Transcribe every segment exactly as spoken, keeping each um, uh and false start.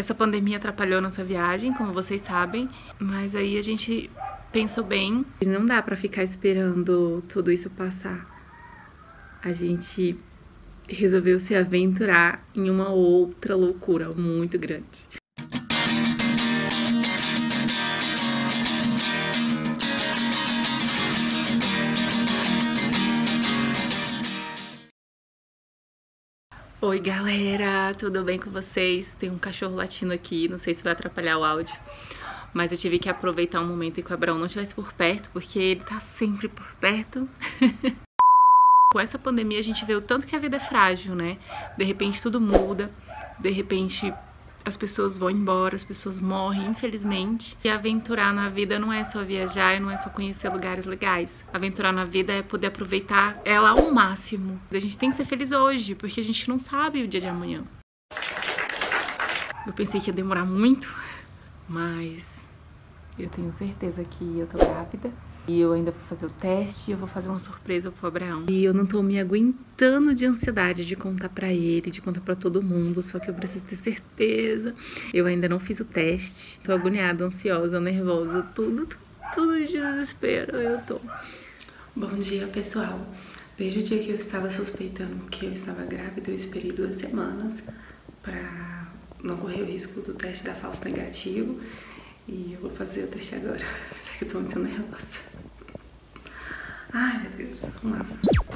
Essa pandemia atrapalhou nossa viagem, como vocês sabem, mas aí a gente pensou bem. Não dá pra ficar esperando tudo isso passar. A gente resolveu se aventurar em uma outra loucura muito grande. Oi galera, tudo bem com vocês? Tem um cachorro latindo aqui, não sei se vai atrapalhar o áudio, mas eu tive que aproveitar um momento em que o Abraão não estivesse por perto, porque ele tá sempre por perto. Com essa pandemia a gente vê o tanto que a vida é frágil, né? De repente tudo muda, de repente as pessoas vão embora, as pessoas morrem, infelizmente. E aventurar na vida não é só viajar, não é só conhecer lugares legais. Aventurar na vida é poder aproveitar ela ao máximo. A gente tem que ser feliz hoje, porque a gente não sabe o dia de amanhã. Eu pensei que ia demorar muito, mas eu tenho certeza que eu tô grávida. E eu ainda vou fazer o teste e eu vou fazer uma surpresa pro Abraão. E eu não tô me aguentando de ansiedade de contar pra ele, de contar pra todo mundo, só que eu preciso ter certeza. Eu ainda não fiz o teste. Tô agoniada, ansiosa, nervosa, tudo, tudo, tudo de desespero eu tô. Bom dia, pessoal. Desde o dia que eu estava suspeitando que eu estava grávida, eu esperei duas semanas pra não correr o risco do teste dar falso negativo. E eu vou fazer o teste agora. Só que eu tô muito nervosa. Ai, meu Deus. Vamos lá.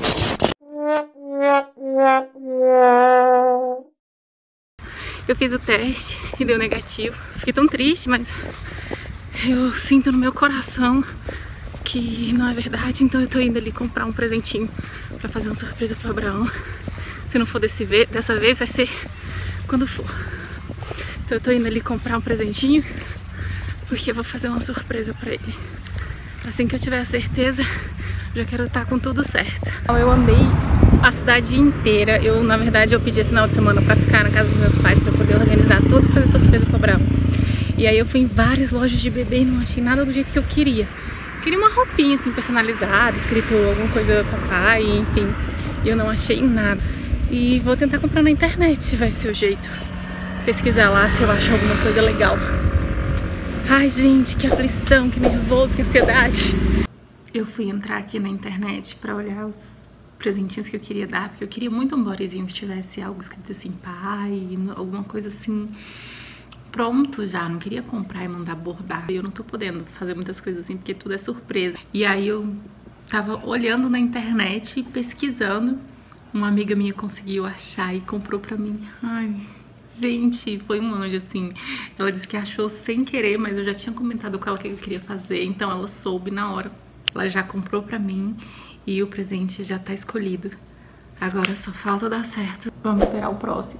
Eu fiz o teste e deu negativo. Fiquei tão triste, mas eu sinto no meu coração que não é verdade. Então eu tô indo ali comprar um presentinho pra fazer uma surpresa pro Abraão. Se não for desse ve- dessa vez, vai ser quando for. Então eu tô indo ali comprar um presentinho, porque eu vou fazer uma surpresa pra ele. Assim que eu tiver a certeza, já quero estar com tudo certo. Eu andei a cidade inteira. Eu, na verdade, eu pedi esse final de semana pra ficar na casa dos meus pais, pra poder organizar tudo e fazer surpresa pro Abraão. E aí eu fui em várias lojas de bebê e não achei nada do jeito que eu queria. Eu queria uma roupinha assim, personalizada, escrito alguma coisa papai, enfim. E eu não achei nada. E vou tentar comprar na internet, se vai ser o jeito. Pesquisar lá se eu acho alguma coisa legal. Ai, gente, que aflição, que nervoso, que ansiedade. Eu fui entrar aqui na internet pra olhar os presentinhos que eu queria dar, porque eu queria muito um bodyzinho que tivesse algo escrito assim, pai, alguma coisa assim, pronto já. Não queria comprar e mandar bordar. Eu não tô podendo fazer muitas coisas assim, porque tudo é surpresa. E aí eu tava olhando na internet, pesquisando. Uma amiga minha conseguiu achar e comprou pra mim. Ai, gente, foi um anjo, assim. Ela disse que achou sem querer, mas eu já tinha comentado com ela o que eu queria fazer. Então ela soube na hora. Ela já comprou pra mim e o presente já tá escolhido. Agora só falta dar certo. Vamos esperar o próximo.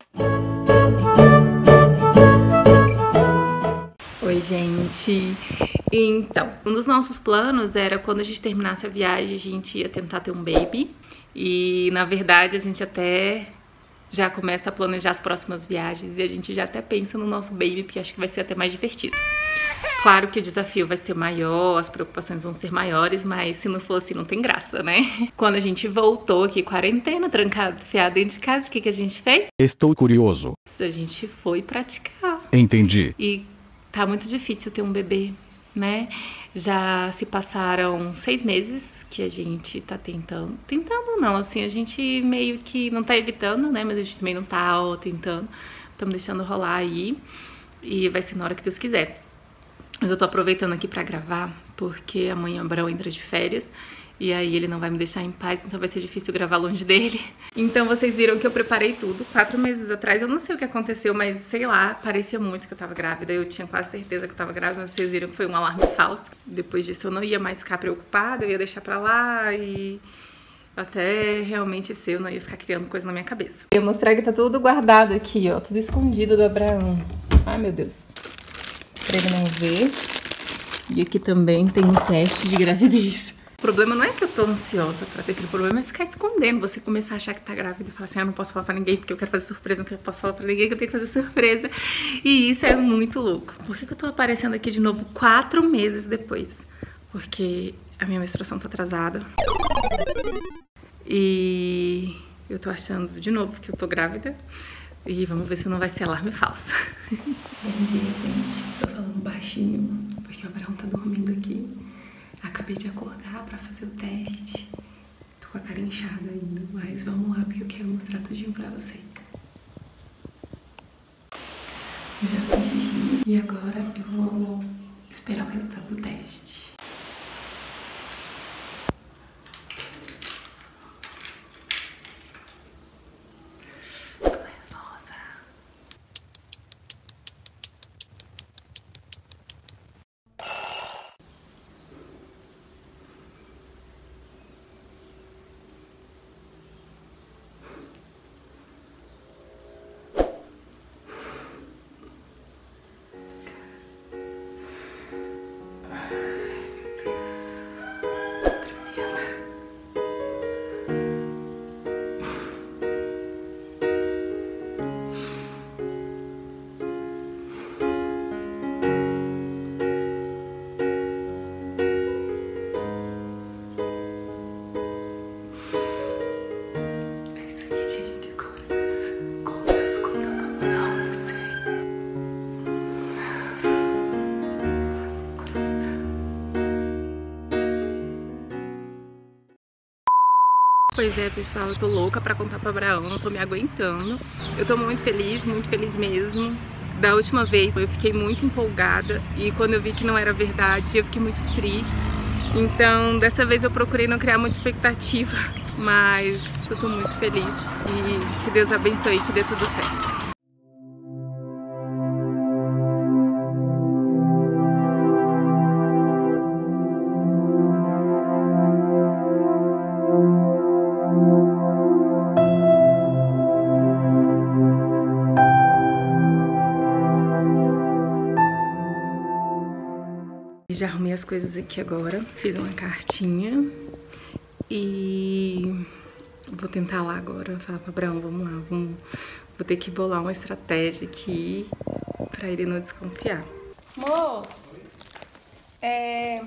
Oi, gente. Então, um dos nossos planos era quando a gente terminasse a viagem, a gente ia tentar ter um baby. E, na verdade, a gente até já começa a planejar as próximas viagens e a gente já até pensa no nosso baby, porque acho que vai ser até mais divertido. Claro que o desafio vai ser maior, as preocupações vão ser maiores, mas se não for assim, não tem graça, né? Quando a gente voltou aqui, quarentena, trancado, enfiado dentro de casa, o que, que a gente fez? Estou curioso. A gente foi praticar. Entendi. E tá muito difícil ter um bebê, né? Já se passaram seis meses que a gente tá tentando. Tentando não, assim, a gente meio que não tá evitando, né? Mas a gente também não tá ó, tentando. Estamos deixando rolar aí. E vai ser na hora que Deus quiser. Mas eu tô aproveitando aqui pra gravar, porque amanhã o Abraão entra de férias. E aí ele não vai me deixar em paz, então vai ser difícil gravar longe dele. Então vocês viram que eu preparei tudo. Quatro meses atrás, eu não sei o que aconteceu, mas sei lá, parecia muito que eu tava grávida. Eu tinha quase certeza que eu tava grávida, mas vocês viram que foi um alarme falso. Depois disso eu não ia mais ficar preocupada, eu ia deixar pra lá e até realmente ser, eu não ia ficar criando coisa na minha cabeça. Eu ia mostrar que tá tudo guardado aqui, ó, tudo escondido do Abraão. Ai, meu Deus. Pra ele não ver. E aqui também tem um teste de gravidez. O problema não é que eu tô ansiosa pra ter filho, o problema é ficar escondendo, você começar a achar que tá grávida e falar assim, ah, eu não posso falar pra ninguém porque eu quero fazer surpresa, não posso falar pra ninguém que eu tenho que fazer surpresa. E isso é muito louco. Por que que eu tô aparecendo aqui de novo quatro meses depois? Porque a minha menstruação tá atrasada. E eu tô achando de novo que eu tô grávida. E vamos ver se não vai ser alarme falso. Bom dia, gente. Tô falando baixinho porque o Abraão tá dormindo aqui. Acabei de acordar pra fazer o teste. Tô com a cara inchada ainda, mas vamos lá porque eu quero mostrar tudinho pra vocês. Eu já fiz xixi e agora eu vou esperar o resultado do teste. Pois é, pessoal, eu tô louca pra contar pro Abraão, não tô me aguentando. Eu tô muito feliz, muito feliz mesmo. Da última vez eu fiquei muito empolgada e quando eu vi que não era verdade, eu fiquei muito triste. Então, dessa vez eu procurei não criar muita expectativa, mas eu tô muito feliz e que Deus abençoe e que dê tudo certo. Já arrumei as coisas aqui agora, fiz uma cartinha e vou tentar lá agora, falar para Abraão, vamos lá, vamos, vou ter que bolar uma estratégia aqui para ele não desconfiar. Amor, é,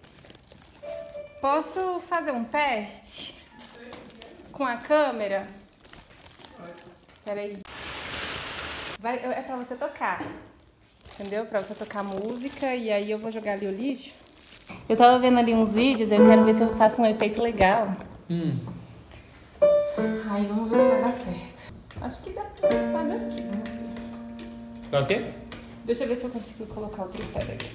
posso fazer um teste com a câmera? Peraí, Vai, é para você tocar. Entendeu? Pra você tocar música e aí eu vou jogar ali o lixo. Eu tava vendo ali uns vídeos, eu quero ver se eu faço um efeito legal. Hum. Aí vamos ver se vai dar certo. Acho que dá pra colocar daqui, vamos ver. Tá o quê? Deixa eu ver se eu consigo colocar o tripé daqui.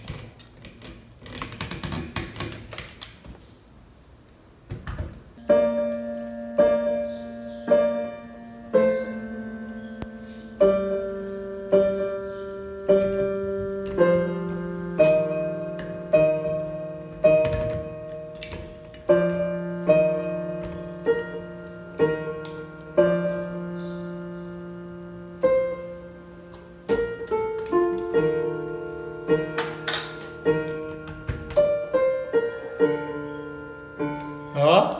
Ó.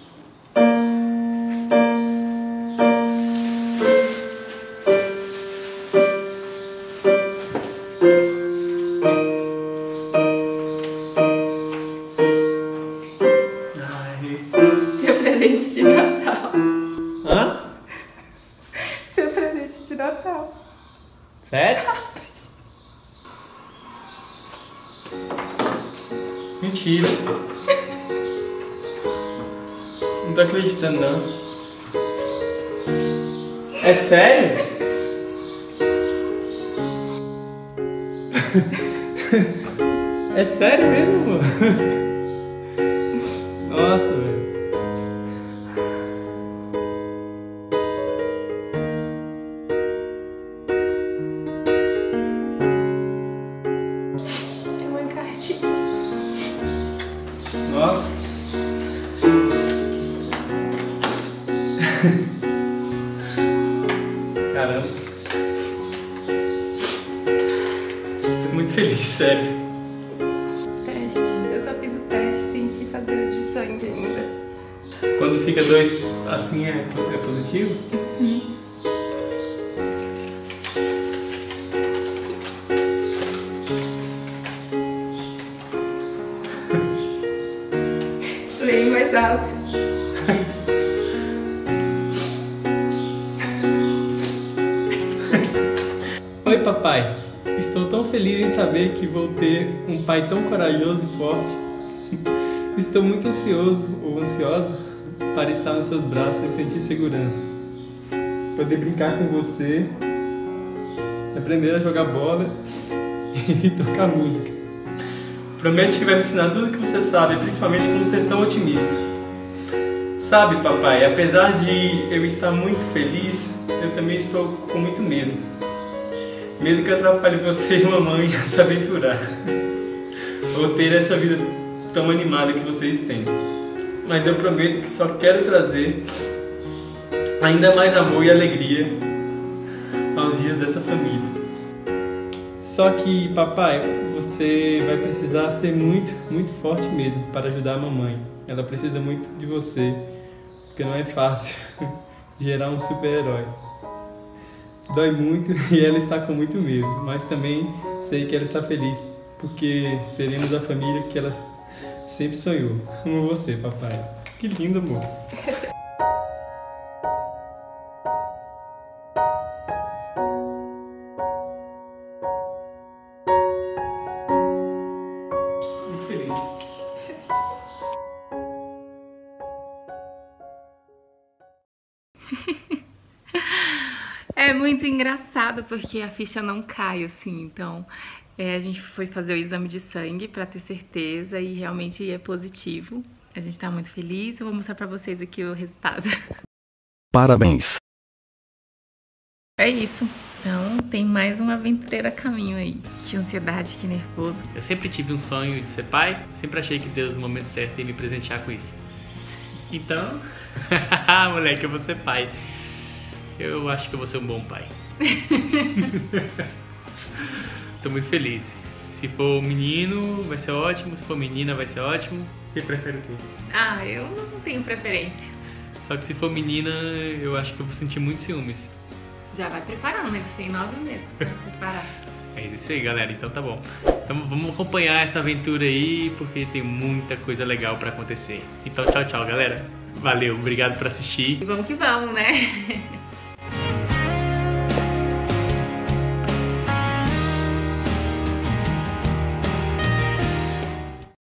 Seu presente de Natal. Hã? Seu presente de Natal. Sério? Mentira. Não tô acreditando, não. É sério? É sério mesmo? Nossa, velho. É uma cartinha. Nossa. Caramba. Tô muito feliz, sério. Teste. Eu só fiz o teste, tem que fazer o de sangue ainda. Quando fica dois assim é, é positivo? Uhum. Bem mais alto. Oi, papai. Papai, estou tão feliz em saber que vou ter um pai tão corajoso e forte. Estou muito ansioso ou ansiosa para estar nos seus braços e sentir segurança. Poder brincar com você, aprender a jogar bola e tocar música. Promete que vai me ensinar tudo o que você sabe, principalmente como ser tão otimista. Sabe, papai, apesar de eu estar muito feliz, eu também estou com muito medo. Medo que atrapalhe você e mamãe a se aventurar. Ou ter essa vida tão animada que vocês têm. Mas eu prometo que só quero trazer ainda mais amor e alegria aos dias dessa família. Só que, papai, você vai precisar ser muito, muito forte mesmo para ajudar a mamãe. Ela precisa muito de você, porque não é fácil gerar um super-herói. Dói muito e ela está com muito medo, mas também sei que ela está feliz, porque seremos a família que ela sempre sonhou. Amo você, papai. Que lindo, amor. Muito feliz. É muito engraçado porque a ficha não cai, assim, então é, a gente foi fazer o exame de sangue pra ter certeza e realmente é positivo. A gente tá muito feliz, eu vou mostrar pra vocês aqui o resultado. Parabéns! É isso, então tem mais uma aventureira a caminho aí. Que ansiedade, que nervoso. Eu sempre tive um sonho de ser pai, sempre achei que Deus no momento certo ia me presentear com isso. Então, moleque, eu vou ser pai. Eu acho que eu vou ser um bom pai. Tô muito feliz. Se for menino, vai ser ótimo. Se for menina, vai ser ótimo. Você prefere o quê? Ah, eu não tenho preferência. Só que se for menina, eu acho que eu vou sentir muito ciúmes. Já vai preparando, né? Você tem nove meses pra preparar. É isso aí, galera. Então tá bom. Então vamos acompanhar essa aventura aí, porque tem muita coisa legal pra acontecer. Então tchau, tchau, galera. Valeu, obrigado por assistir. E vamos que vamos, né?